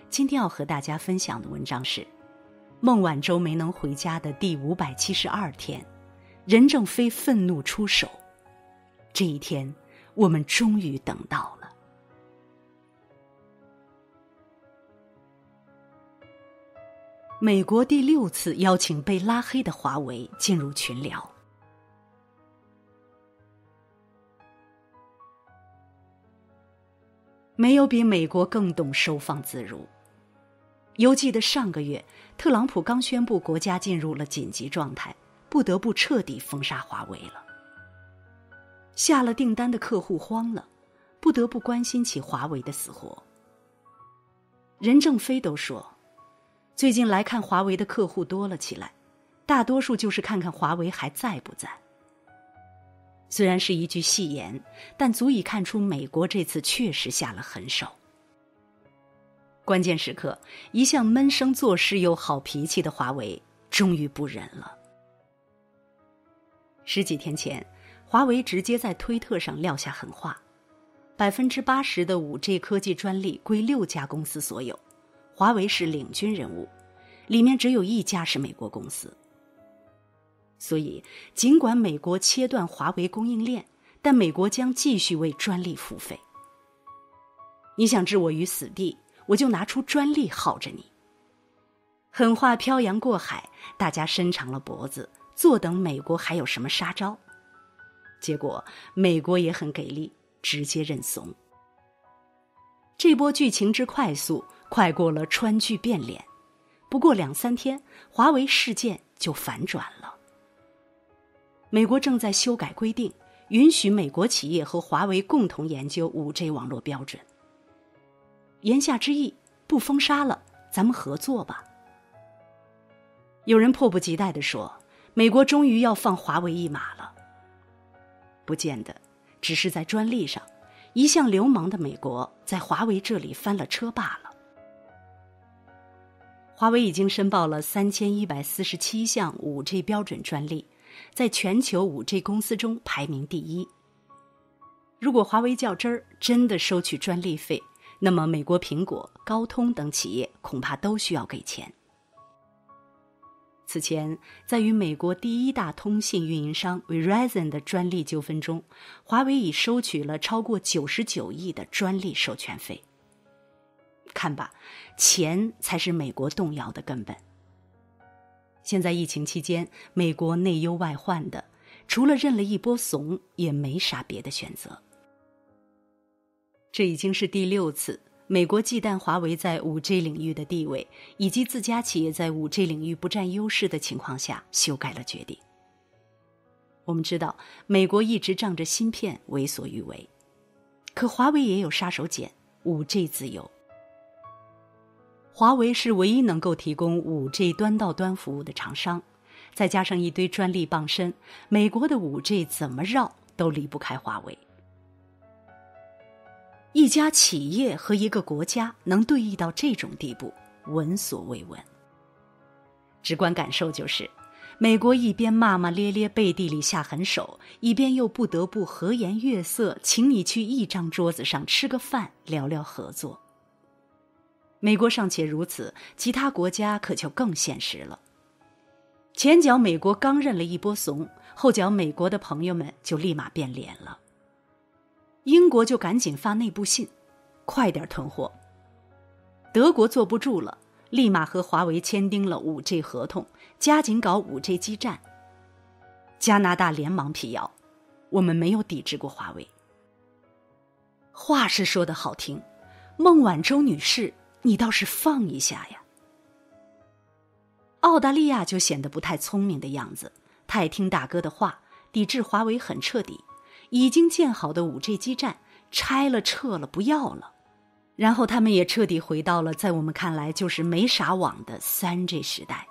今天要和大家分享的文章是孟晚舟没能回家的第572天，任正非愤怒出手。这一天，我们终于等到了。美国第6次邀请被拉黑的华为进入群聊。没有比美国更懂收放自如。犹记得上个月，特朗普刚宣布国家进入了紧急状态，不得不彻底封杀华为了。下了订单的客户慌了，不得不关心起华为的死活。任正非都说，最近来看华为的客户多了起来，大多数就是看看华为还在不在。虽然是一句戏言，但足以看出美国这次确实下了狠手。关键时刻，一向闷声做事又好脾气的华为终于不忍了。10几天前，华为直接在推特上撂下狠话，80%的5G 科技专利归6家公司所有，华为是领军人物，里面只有1家是美国公司。所以，尽管美国切断华为供应链，但美国将继续为专利付费。你想置我于死地，我就拿出专利耗着你。狠话漂洋过海，大家伸长了脖子，坐等美国还有什么杀招。结果美国也很给力，直接认怂。这波剧情之快速，快过了川剧变脸。不过2-3天，华为事件就反转了。美国正在修改规定，允许美国企业和华为共同研究 5G 网络标准。言下之意，不封杀了，咱们合作吧。有人迫不及待地说，美国终于要放华为一马了。不见得，只是在专利上，一向流氓的美国在华为这里翻了车罢了。华为已经申报了3147项 5G 标准专利，在全球 5G 公司中排名第1。如果华为较真儿，真的收取专利费，那么美国苹果、高通等企业恐怕都需要给钱。此前，在与美国第1大通信运营商 Verizon 的专利纠纷中，华为已收取了超过99亿的专利授权费。看吧，钱才是美国动摇的根本。现在疫情期间，美国内忧外患的，除了认了一波怂，也没啥别的选择。这已经是第6次，美国忌惮华为在 5G 领域的地位，以及自家企业在 5G 领域不占优势的情况下，修改了决定。我们知道，美国一直仗着芯片为所欲为，可华为也有杀手锏 5G 自由。华为是唯一能够提供 5G 端到端服务的厂商，再加上一堆专利傍身，美国的 5G 怎么绕都离不开华为。一家企业和一个国家能对弈到这种地步，闻所未闻。直观感受就是，美国一边骂骂咧咧背地里下狠手，一边又不得不和颜悦色请你去一张桌子上吃个饭，聊聊合作。美国尚且如此，其他国家可就更现实了。前脚美国刚认了一波怂，后脚美国的朋友们就立马变脸了。英国就赶紧发内部信，快点囤货。德国坐不住了，立马和华为签订了 5G 合同，加紧搞 5G 基站。加拿大连忙辟谣，我们没有抵制过华为。话是说得好听，孟晚舟女士，你倒是放一下呀。澳大利亚就显得不太聪明的样子，太听大哥的话，抵制华为很彻底，已经建好的 5G 基站拆了撤了不要了，然后他们也彻底回到了在我们看来就是没啥网的 3G 时代。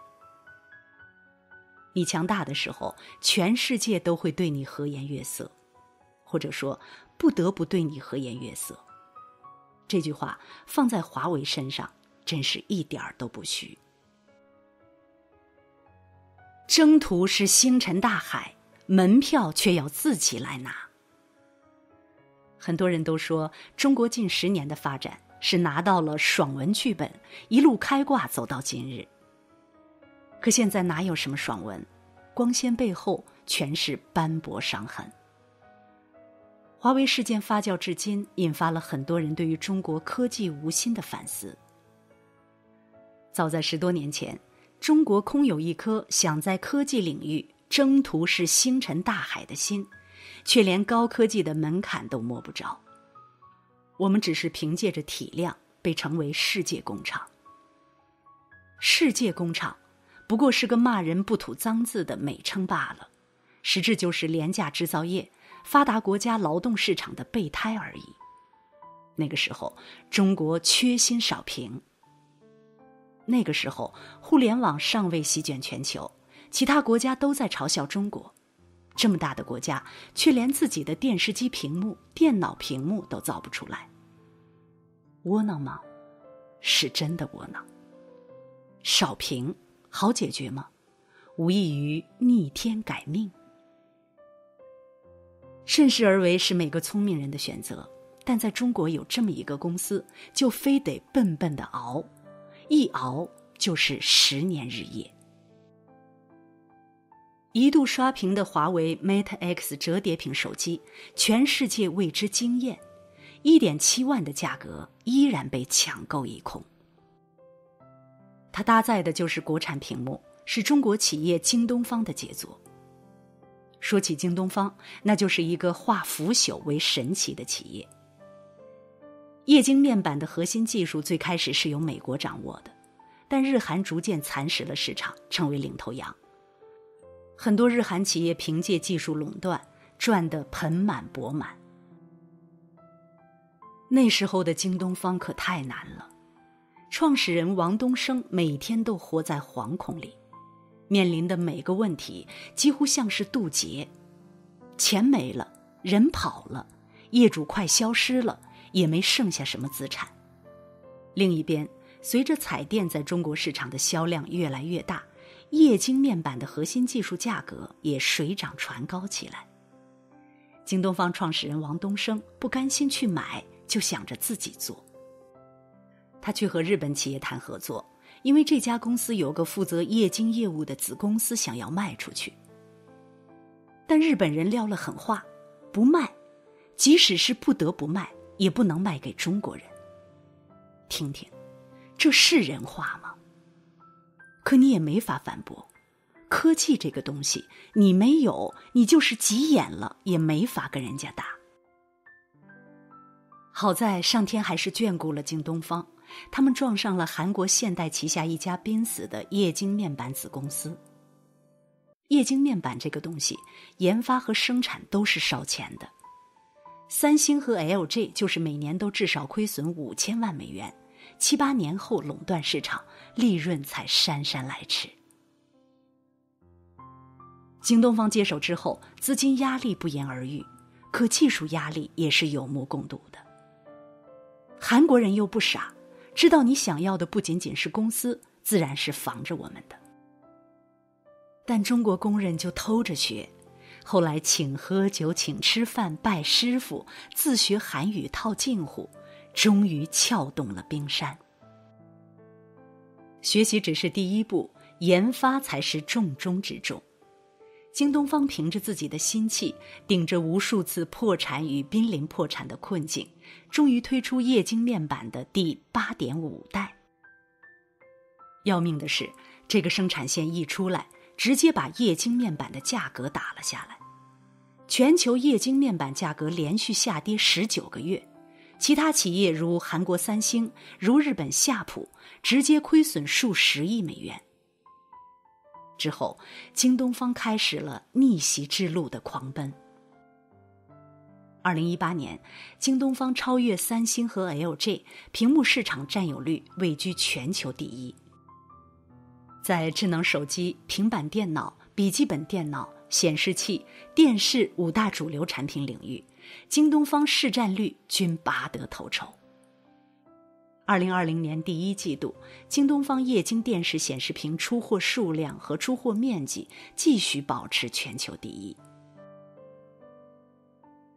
你强大的时候，全世界都会对你和颜悦色，或者说不得不对你和颜悦色。这句话放在华为身上真是一点儿都不虚。征途是星辰大海，门票却要自己来拿。很多人都说中国近10年的发展是拿到了爽文剧本，一路开挂走到今日。可现在哪有什么爽文，光鲜背后全是斑驳伤痕。华为事件发酵至今，引发了很多人对于中国科技无心的反思。早在10多年前，中国空有一颗想在科技领域征途是星辰大海的心，却连高科技的门槛都摸不着。我们只是凭借着体量被称为世界工厂。世界工厂不过是个骂人不吐脏字的美称罢了，实质就是廉价制造业、发达国家劳动市场的备胎而已。那个时候，中国缺薪少平。那个时候，互联网尚未席卷全球，其他国家都在嘲笑中国。这么大的国家，却连自己的电视机屏幕、电脑屏幕都造不出来。窝囊吗？是真的窝囊。少平好解决吗？无异于逆天改命。顺势而为是每个聪明人的选择，但在中国有这么一个公司，就非得笨笨的熬，一熬就是10年日夜。一度刷屏的华为 Mate X 折叠屏手机，全世界为之惊艳，1.7万的价格依然被抢购一空。它搭载的就是国产屏幕，是中国企业京东方的杰作。说起京东方，那就是一个化腐朽为神奇的企业。液晶面板的核心技术最开始是由美国掌握的，但日韩逐渐蚕食了市场，成为领头羊。很多日韩企业凭借技术垄断，赚得盆满钵满。那时候的京东方可太难了，创始人王东升每天都活在惶恐里，面临的每个问题几乎像是渡劫。钱没了，人跑了，业主快消失了，也没剩下什么资产。另一边，随着彩电在中国市场的销量越来越大，液晶面板的核心技术价格也水涨船高起来。京东方创始人王东升不甘心去买，就想着自己做。他去和日本企业谈合作，因为这家公司有个负责液晶业务的子公司想要卖出去。但日本人撂了狠话，不卖，即使是不得不卖，也不能卖给中国人。听听，这是人话吗？可你也没法反驳，科技这个东西，你没有，你就是急眼了，也没法跟人家打。好在上天还是眷顾了京东方，他们撞上了韩国现代旗下一家濒死的液晶面板子公司。液晶面板这个东西，研发和生产都是烧钱的。三星和 LG 就是每年都至少亏损5000万美元，7、8年后垄断市场，利润才姗姗来迟。京东方接手之后，资金压力不言而喻，可技术压力也是有目共睹的。韩国人又不傻，知道你想要的不仅仅是公司，自然是防着我们的。但中国工人就偷着学，后来请喝酒、请吃饭、拜师傅，自学韩语套近乎，终于撬动了冰山。学习只是第一步，研发才是重中之重。京东方凭着自己的心气，顶着无数次破产与濒临破产的困境，终于推出液晶面板的第 8.5 代。要命的是，这个生产线一出来，直接把液晶面板的价格打了下来。全球液晶面板价格连续下跌19个月，其他企业如韩国三星、如日本夏普，直接亏损数十亿美元。之后，京东方开始了逆袭之路的狂奔。2018年，京东方超越三星和 LG， 屏幕市场占有率位居全球第一。在智能手机、平板电脑、笔记本电脑、显示器、电视5大主流产品领域，京东方市占率均拔得头筹。2020年第一季度，京东方液晶电视显示屏出货数量和出货面积继续保持全球第一。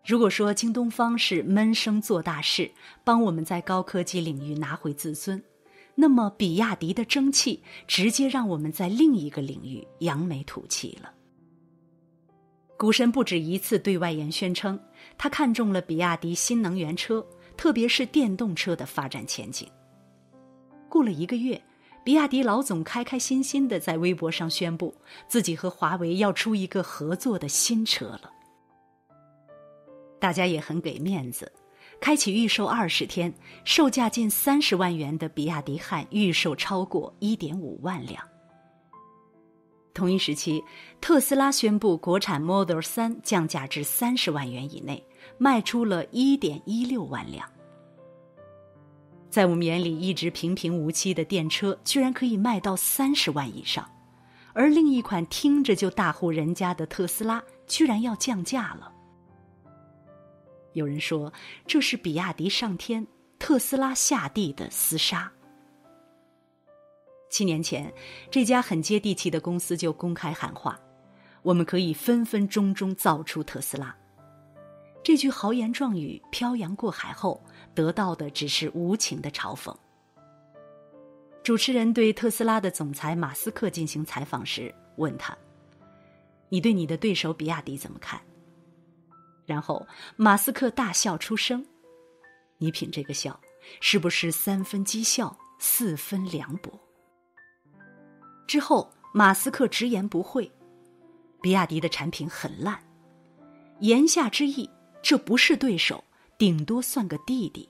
如果说京东方是闷声做大事，帮我们在高科技领域拿回自尊，那么比亚迪的争气直接让我们在另一个领域扬眉吐气了。股神不止一次对外言宣称，他看中了比亚迪新能源车，特别是电动车的发展前景。过了1个月，比亚迪老总开开心心地在微博上宣布，自己和华为要出一个合作的新车了。大家也很给面子，开启预售20天，售价近30万元的比亚迪汉预售超过 1.5 万辆。同一时期，特斯拉宣布国产 Model 3降价至30万元以内，卖出了 1.16 万辆。在我们眼里一直平平无奇的电车，居然可以卖到30万以上，而另一款听着就大户人家的特斯拉，居然要降价了。有人说，这是比亚迪上天，特斯拉下地的厮杀。7年前，这家很接地气的公司就公开喊话，我们可以分分钟钟造出特斯拉。这句豪言壮语漂洋过海后，得到的只是无情的嘲讽。主持人对特斯拉的总裁马斯克进行采访时，问他：你对你的对手比亚迪怎么看？然后马斯克大笑出声，你品这个笑，是不是3分讥笑，4分凉薄？之后马斯克直言不讳，比亚迪的产品很烂，言下之意，这不是对手，顶多算个弟弟。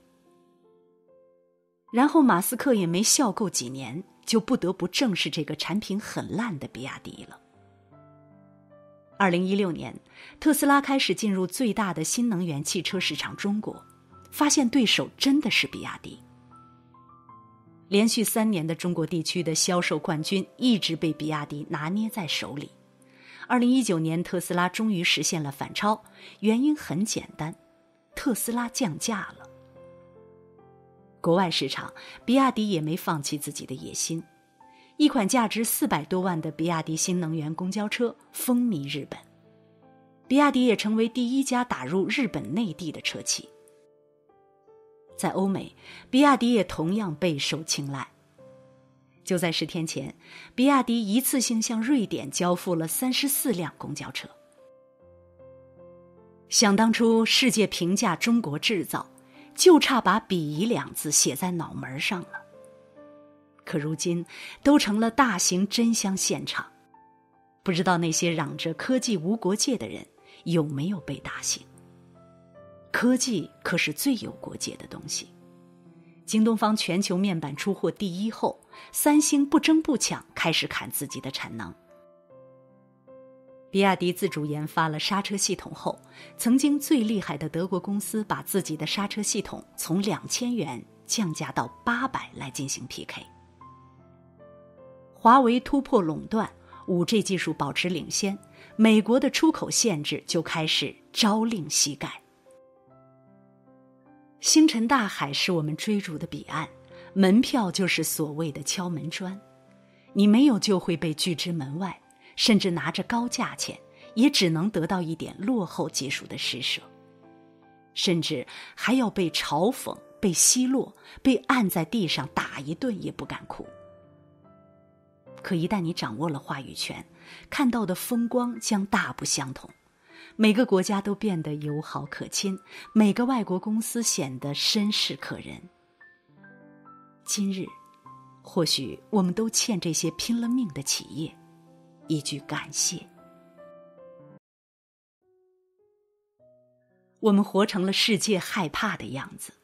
然后马斯克也没笑够几年，就不得不正视这个产品很烂的比亚迪了。2016年，特斯拉开始进入最大的新能源汽车市场中国，发现对手真的是比亚迪。连续3年的中国地区的销售冠军一直被比亚迪拿捏在手里。2019年，特斯拉终于实现了反超，原因很简单，特斯拉降价了。国外市场，比亚迪也没放弃自己的野心。一款价值400多万的比亚迪新能源公交车风靡日本，比亚迪也成为第1家打入日本内地的车企。在欧美，比亚迪也同样备受青睐。就在10天前，比亚迪一次性向瑞典交付了34辆公交车。想当初世界评价中国制造，就差把鄙夷2字写在脑门上了。可如今都成了大型真香现场，不知道那些嚷着科技无国界的人有没有被打醒。科技可是最有国界的东西。京东方全球面板出货第1后，三星不争不抢，开始砍自己的产能。比亚迪自主研发了刹车系统后，曾经最厉害的德国公司把自己的刹车系统从2000元降价到800来进行 PK。华为突破垄断， 5G 技术保持领先，美国的出口限制就开始朝令夕改。星辰大海是我们追逐的彼岸，门票就是所谓的敲门砖，你没有就会被拒之门外，甚至拿着高价钱也只能得到一点落后技术的施舍，甚至还要被嘲讽，被奚落，被按在地上打一顿也不敢哭。可一旦你掌握了话语权，看到的风光将大不相同，每个国家都变得友好可亲，每个外国公司显得绅士可人。今日或许我们都欠这些拼了命的企业一句感谢。我们活成了世界害怕的样子。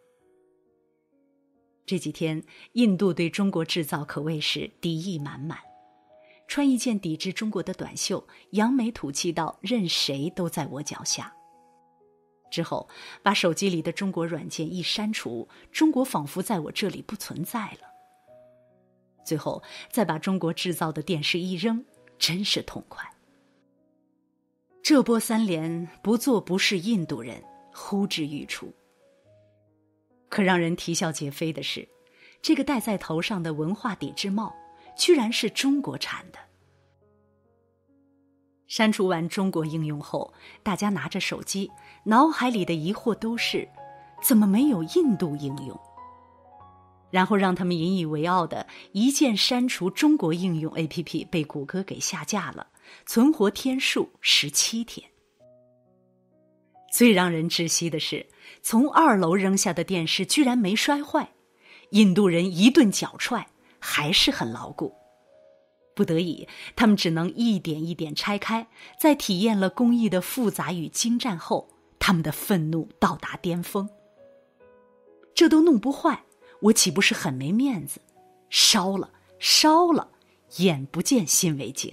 这几天，印度对中国制造可谓是敌意满满，穿一件抵制中国的短袖，扬眉吐气到任谁都在我脚下。之后，把手机里的中国软件一删除，中国仿佛在我这里不存在了。最后，再把中国制造的电视一扔，真是痛快。这波3连，不做不是印度人，呼之欲出。可让人啼笑皆非的是，这个戴在头上的文化抵制帽居然是中国产的。 删除完中国应用后，大家拿着手机，脑海里的疑惑都是怎么没有印度应用？然后让他们引以为傲的一键删除中国应用 APP 被谷歌给下架了，存活天数17天。最让人窒息的是，从2楼扔下的电视居然没摔坏，印度人一顿脚踹，还是很牢固。不得已，他们只能一点一点拆开，在体验了工艺的复杂与精湛后，他们的愤怒到达巅峰。这都弄不坏，我岂不是很没面子？烧了，烧了，眼不见心为净。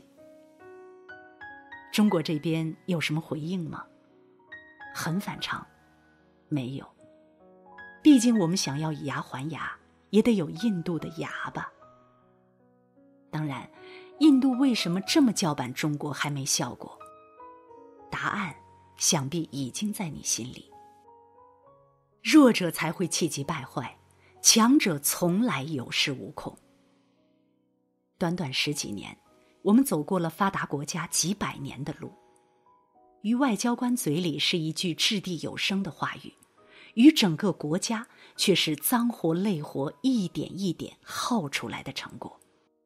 中国这边有什么回应吗？很反常，没有。毕竟我们想要以牙还牙，也得有印度的牙吧。当然，印度为什么这么叫板中国还没效果？答案想必已经在你心里。弱者才会气急败坏，强者从来有恃无恐。短短10几年，我们走过了发达国家几百年的路，于外交官嘴里是一句掷地有声的话语，于整个国家却是脏活累活一点一点耗出来的成果。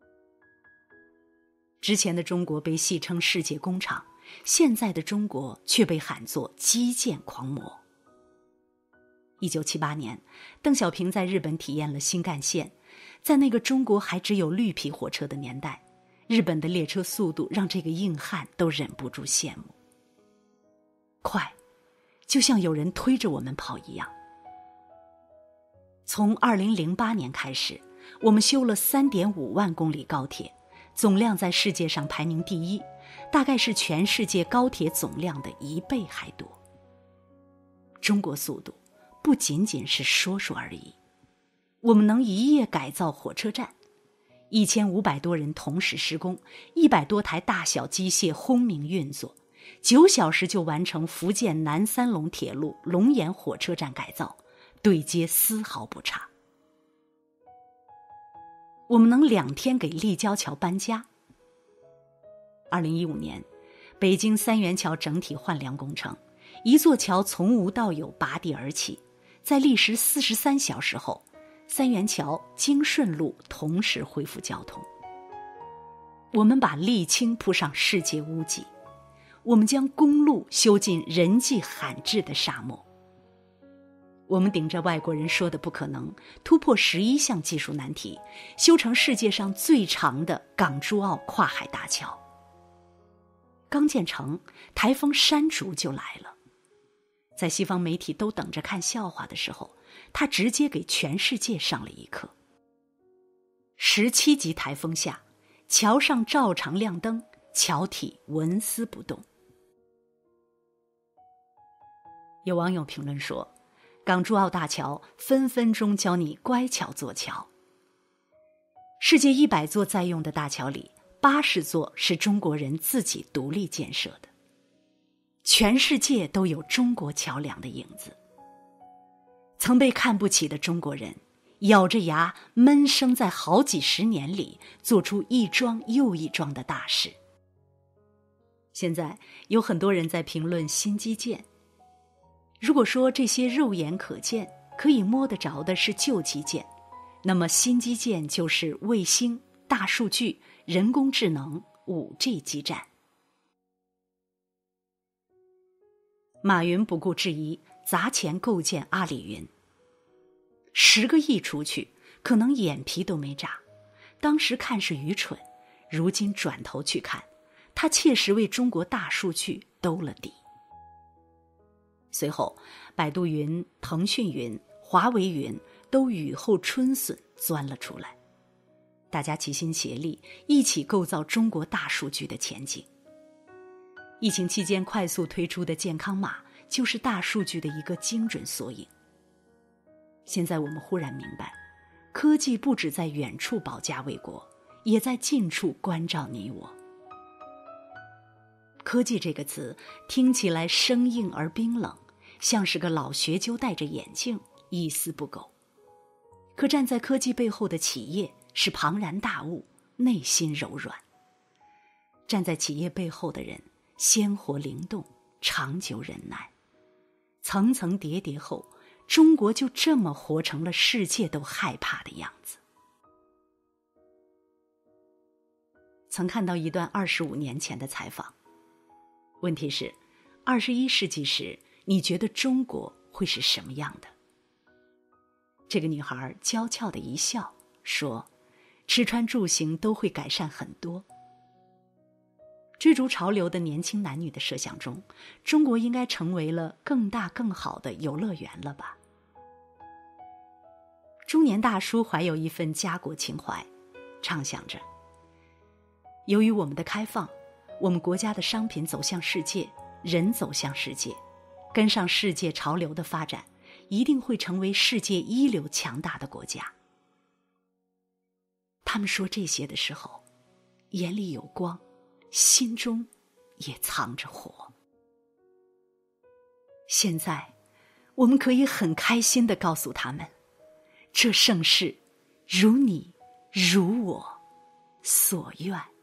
之前的中国被戏称世界工厂，现在的中国却被喊作基建狂魔。1978年，邓小平在日本体验了新干线，在那个中国还只有绿皮火车的年代，日本的列车速度让这个硬汉都忍不住羡慕。快，就像有人推着我们跑一样。从2008年开始，我们修了3.5万公里高铁，总量在世界上排名第1，大概是全世界高铁总量的1倍还多。中国速度不仅仅是说说而已，我们能一夜改造火车站，1500多人同时施工，100多台大小机械轰鸣运作，9小时就完成福建南三龙铁路龙岩火车站改造，对接丝毫不差。我们能2天给立交桥搬家。2015年，北京三元桥整体换梁工程，一座桥从无到有拔地而起，在历时43小时后，三元桥、京顺路同时恢复交通。我们把沥青铺上世界屋脊，我们将公路修进人迹罕至的沙漠。我们顶着外国人说的不可能，突破11项技术难题，修成世界上最长的港珠澳跨海大桥。刚建成，台风山竹就来了。在西方媒体都等着看笑话的时候，它直接给全世界上了一课。17级台风下，桥上照常亮灯，桥体纹丝不动。有网友评论说，港珠澳大桥分分钟教你乖巧做桥。世界100座在用的大桥里，80座是中国人自己独立建设的。全世界都有中国桥梁的影子。曾被看不起的中国人，咬着牙闷声在好几十年里做出一桩又一桩的大事。现在有很多人在评论新基建，如果说这些肉眼可见可以摸得着的是旧基建，那么新基建就是卫星、大数据、人工智能、5G 基站。马云不顾质疑，砸钱构建阿里云。10个亿出去，可能眼皮都没眨，当时看是愚蠢，如今转头去看，他切实为中国大数据兜了底。随后，百度云、腾讯云、华为云都雨后春笋钻了出来，大家齐心协力，一起构造中国大数据的前景。疫情期间快速推出的健康码，就是大数据的一个精准缩影。现在我们忽然明白，科技不只在远处保家卫国，也在近处关照你我。科技这个词听起来生硬而冰冷，像是个老学究戴着眼镜，一丝不苟。可站在科技背后的企业是庞然大物，内心柔软。站在企业背后的人， 鲜活灵动，长久忍耐。层层叠叠后，中国就这么活成了世界都害怕的样子。曾看到一段25年前的采访，问题是21世纪时你觉得中国会是什么样的？这个女孩娇俏的一笑说，吃穿住行都会改善很多。追逐潮流的年轻男女的设想中，中国应该成为了更大更好的游乐园了吧？中年大叔怀有一份家国情怀，畅想着，由于我们的开放，我们国家的商品走向世界，人走向世界，跟上世界潮流的发展，一定会成为世界一流强大的国家。他们说这些的时候，眼里有光，心中也藏着火。现在，我们可以很开心地告诉他们，这盛世如你如我所愿。